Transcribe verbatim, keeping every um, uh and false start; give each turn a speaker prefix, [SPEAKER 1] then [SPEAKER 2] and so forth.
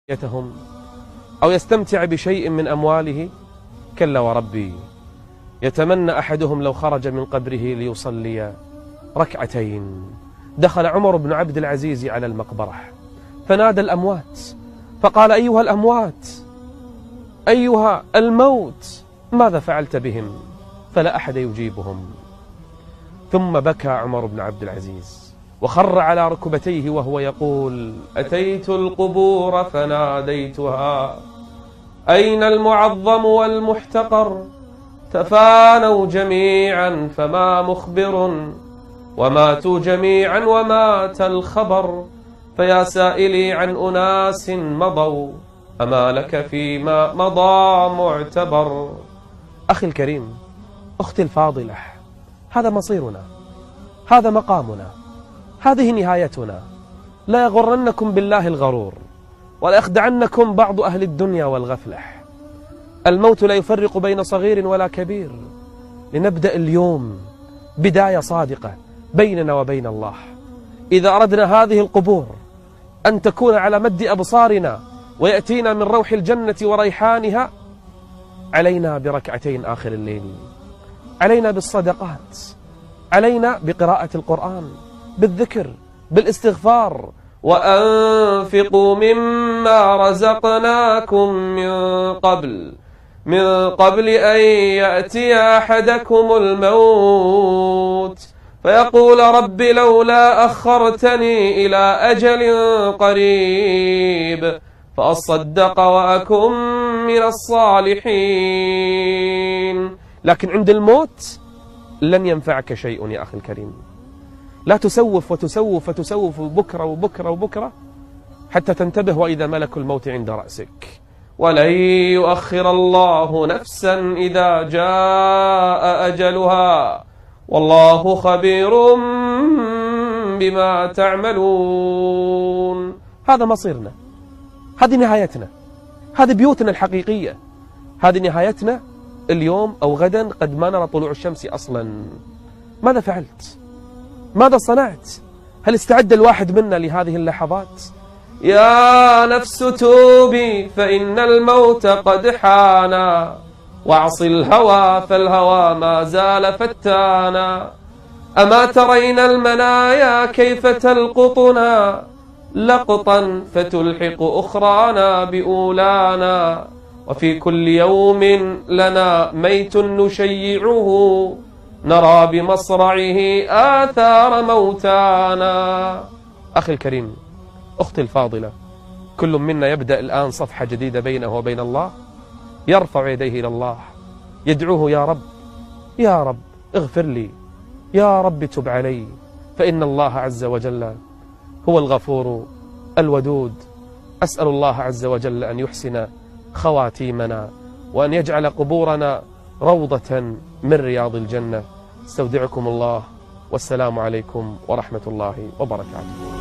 [SPEAKER 1] يتهم أو يستمتع بشيء من أمواله؟ كلا وربي، يتمنى أحدهم لو خرج من قبره ليصلي ركعتين. دخل عمر بن عبد العزيز على المقبرة فنادى الأموات فقال: أيها الأموات، أيها الموت، ماذا فعلت بهم؟ فلا أحد يجيبهم. ثم بكى عمر بن عبد العزيز وخر على ركبتيه وهو يقول: أتيت القبور فناديتها أين المعظم والمحتقر؟ تفانوا جميعا فما مخبر، وماتوا جميعا ومات الخبر. فيا سائلي عن أناس مضوا، أما لك فيما مضى معتبر. أخي الكريم، أختي الفاضلة، هذا مصيرنا، هذا مقامنا، هذه نهايتنا. لا يغرنكم بالله الغرور، ولا يخدعنكم بعض أهل الدنيا والغفلة. الموت لا يفرق بين صغير ولا كبير. لنبدأ اليوم بداية صادقة بيننا وبين الله. إذا أردنا هذه القبور أن تكون على مد أبصارنا ويأتينا من روح الجنة وريحانها، علينا بركعتين آخر الليل، علينا بالصدقات، علينا بقراءة القرآن، بالذكر، بالاستغفار. وأنفقوا مما رزقناكم من قبل من قبل أن يأتي أحدكم الموت فيقول: رب لولا أخرتني إلى أجل قريب فأصدق وأكن من الصالحين. لكن عند الموت لن ينفعك شيء يا أخي الكريم. لا تسوف وتسوف وتسوف بكرة وبكرة وبكرة حتى تنتبه وإذا ملك الموت عند رأسك. ولن يؤخر الله نفسا إذا جاء أجلها، والله خبير بما تعملون. هذا مصيرنا، هذه نهايتنا، هذه بيوتنا الحقيقية، هذه نهايتنا اليوم أو غدا، قد ما نرى طلوع الشمس أصلا. ماذا فعلت؟ ماذا صنعت؟ هل استعد الواحد منا لهذه اللحظات؟ يا نفس توبي فإن الموت قد حانا، واعص الهوى فالهوى ما زال فتانا. أما ترين المنايا كيف تلقطنا لقطا فتلحق أخرانا بأولانا. وفي كل يوم لنا ميت نشيعه، نرى بمصرعه آثار موتانا. أخي الكريم، أختي الفاضلة، كل منا يبدأ الآن صفحة جديدة بينه وبين الله. يرفع يديه إلى الله يدعوه: يا رب، يا رب اغفر لي، يا رب تب علي، فإن الله عز وجل هو الغفور الودود. أسأل الله عز وجل أن يحسن خواتيمنا، وأن يجعل قبورنا روضة من رياض الجنة. استودعكم الله، والسلام عليكم ورحمة الله وبركاته.